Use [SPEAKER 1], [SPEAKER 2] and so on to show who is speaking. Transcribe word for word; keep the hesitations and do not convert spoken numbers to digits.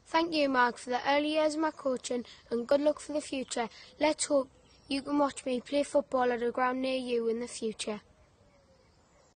[SPEAKER 1] Thank you, Mark, for the early years of my coaching and good luck for the future. Let's hope you can watch me play football at a ground near you in the future.